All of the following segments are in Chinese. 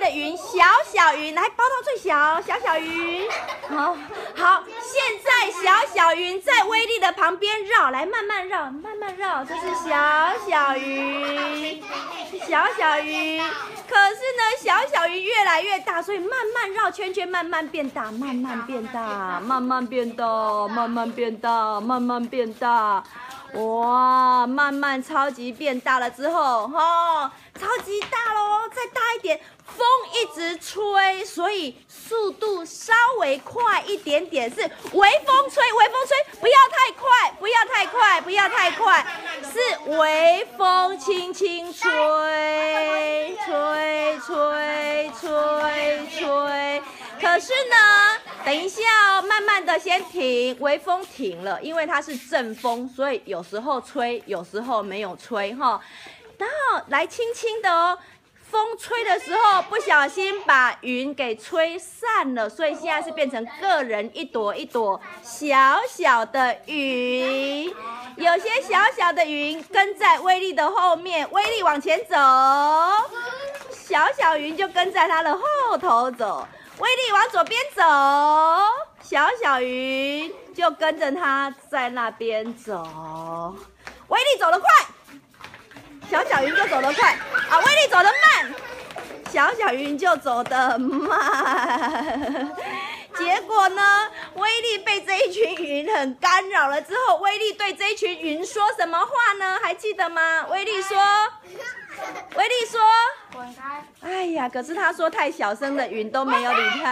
的云，小云，来包到最小，小云。好，现在小云在威力的旁边绕，来慢慢绕，这是小云。可是呢，小云越来越大，所以慢慢绕圈圈，慢慢变大。哇，慢慢超级变大了之后，超级大咯，再大一点，风一直吹，所以速度稍微快一点点，是微风吹，不要太快，是微风轻轻吹。可是呢，等一下哦，慢慢的先停，微风停了，因为它是阵风，所以有时候吹，有时候没有吹哈。然后来轻轻的哦，风吹的时候不小心把云给吹散了，所以现在是变成个人一朵小的云。有些小的云跟在威力的后面，威力往前走，小云就跟在他的后头走。威力往左边走，小云就跟着他在那边走。威力走得快，小云就走得快啊！威力走得慢，小云就走得慢。结果呢，威力被这一群云很干扰了之后，威力对这一群云说什么话呢？还记得吗？威力说滚开！ 哎呀，可是他说太小声的云都没有离开。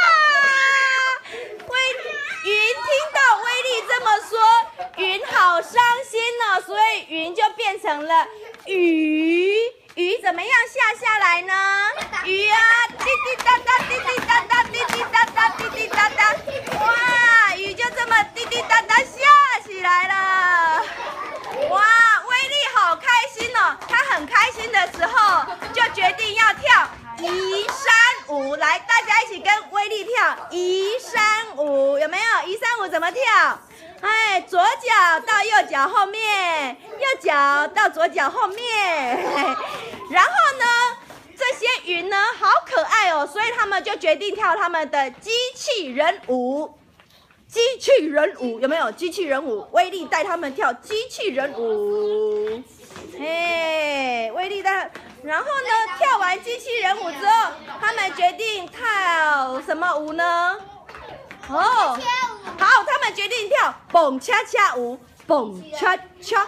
云听到威力这么说，云好伤心哦，所以云就变成了雨怎么样下来呢？雨啊，滴滴答答，滴滴答答，滴滴答答，滴滴答答，哇，雨就这么滴滴答答下起来了。哇，威力好开心哦！他很开心的时候，就决定要跳移山舞。来，大家一起跟威力跳移山舞，有没有？移山舞怎么跳？哎，左脚到右脚后面，右脚到左脚后面。然后呢，这些云呢好可爱哦，所以他们就决定跳他们的机器人舞。有没有？机器人舞，威力带他们跳机器人舞。威力带，然后呢，跳完机器人舞之后，他们决定跳什么舞呢？好，他们决定跳蹦恰恰舞，蹦恰恰。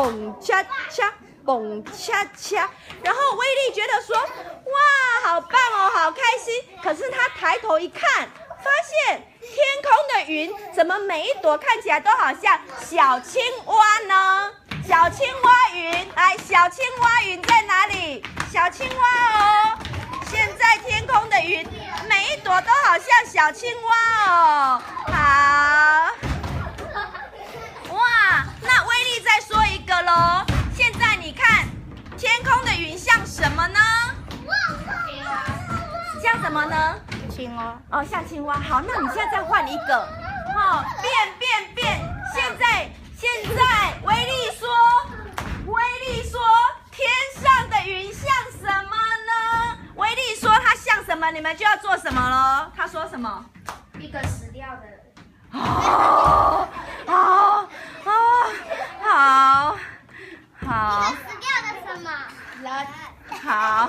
然后威力觉得说，哇，好棒哦，好开心。可是他抬头一看，发现天空的云怎么每一朵看起来都好像小青蛙呢？小青蛙云，来，小青蛙云在哪里？小青蛙哦，现在天空的云每一朵都好像小青蛙哦。好，哇，那威力再说一个咯。现在你看天空的云像什么呢？像什么呢？ 青蛙哦，像青蛙。好，那你现在再换一个，变。现在威力说，天上的云像什么呢？威力说它像什么，你们就要做什么咯？他说什么？ 一个死掉的人。 好。 一个死掉的什么？人。 好。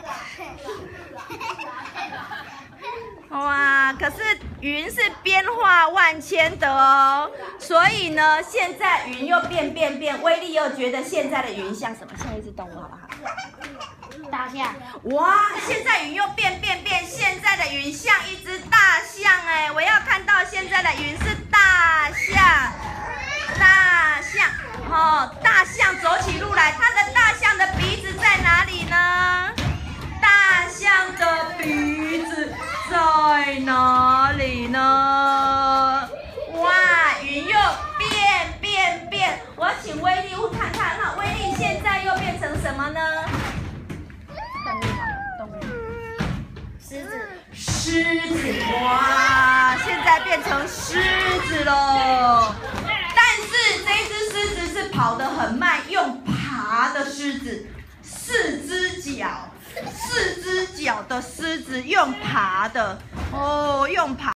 哇，可是云是变化万千的哦，所以呢，现在云又变，威力又觉得现在的云像什么？像一只动物，好不好？ 大象。 哇，现在云又变，现在的云像一只大象哎！我要看到现在的云是大象。大象走起路来，它的大象的鼻子在哪里呢？大象的鼻子在哪里呢？哇，云又变，我请威力看看，那威力现在又变成什么呢？ 动物。 狮子，哇，现在变成狮子喽。但是这只狮子是跑得很慢，用爬的狮子，4只脚 4只脚的狮子用爬的哦，用爬。